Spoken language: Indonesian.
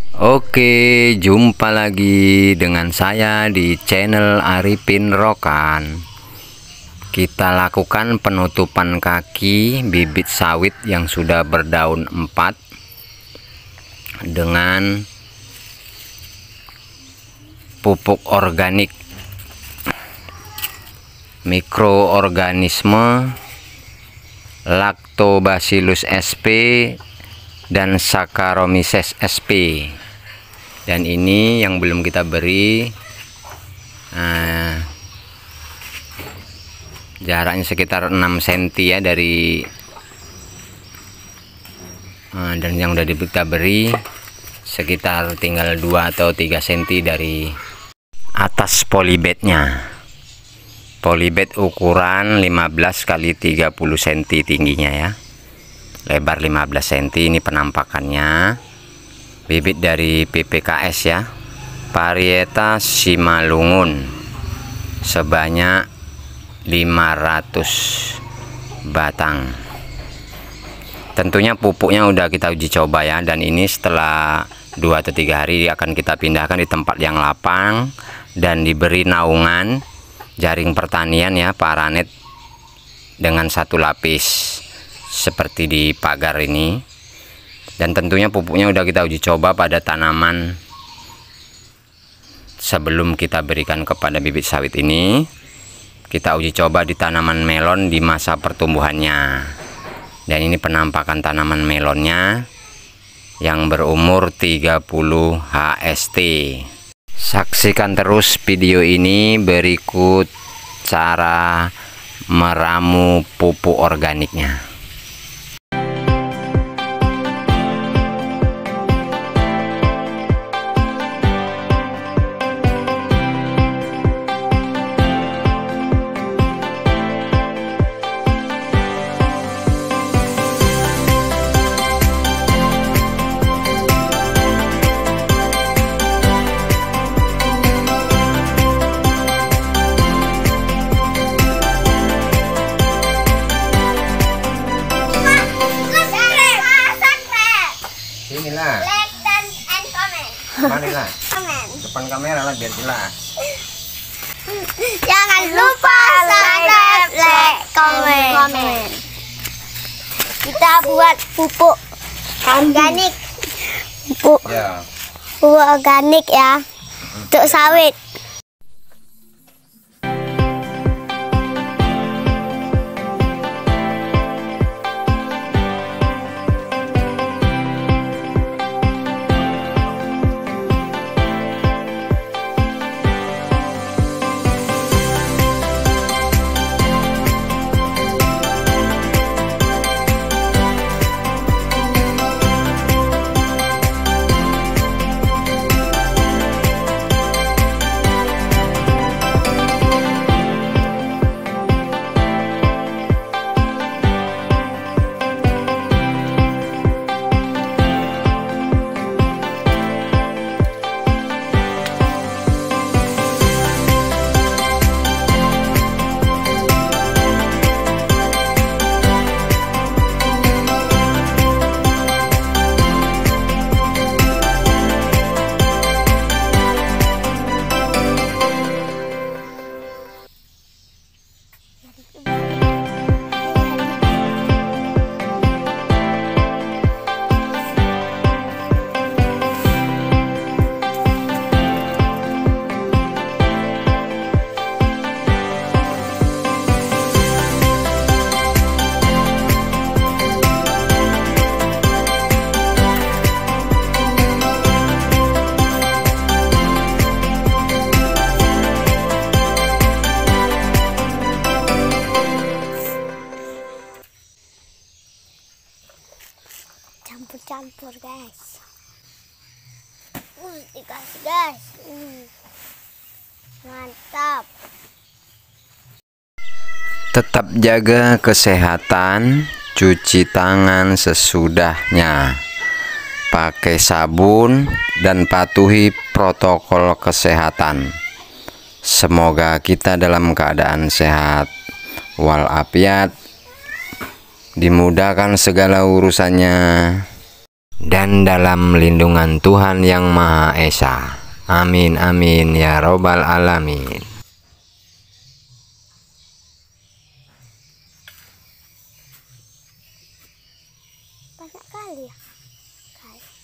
Oke, jumpa lagi dengan saya di channel Arifin Rokan. Kita lakukan penutupan kaki bibit sawit yang sudah berdaun 4 dengan pupuk organik mikroorganisme Lactobacillus sp dan Saccharomyces sp. Dan ini yang belum kita beri, jaraknya sekitar 6 cm ya dari dan yang udah kita beri sekitar tinggal 2 atau 3 cm dari atas polybagnya. Polybag ukuran 15 kali 30 cm tingginya ya, lebar 15 cm. Ini penampakannya. Bibit dari PPKS ya, varietas Simalungun, sebanyak 500 batang. Tentunya pupuknya udah kita uji coba ya, dan ini setelah 2 atau 3 hari akan kita pindahkan di tempat yang lapang dan diberi naungan jaring pertanian ya, paranet dengan 1 lapis seperti di pagar ini. Dan tentunya pupuknya udah kita uji coba pada tanaman sebelum kita berikan kepada bibit sawit ini. Kita uji coba di tanaman melon di masa pertumbuhannya. Dan ini penampakan tanaman melonnya yang berumur 30 HST. Saksikan terus video ini berikut cara meramu pupuk organiknya. Inilah. Like dan comment. Marilah. Comment. Depan kamera lah biar jelas. Jangan lupa subscribe, like, comment. Kita buat pupuk organik. Pupuk Ya. organik ya. Untuk sawit. Campur-campur guys. Dikasih guys. Mantap. Tetap jaga kesehatan, cuci tangan sesudahnya, pakai sabun dan patuhi protokol kesehatan. Semoga kita dalam keadaan sehat walafiat, dimudahkan segala urusannya. dan dalam lindungan Tuhan Yang Maha Esa. Amin amin ya robbal alamin. Banyak kali ya, guys.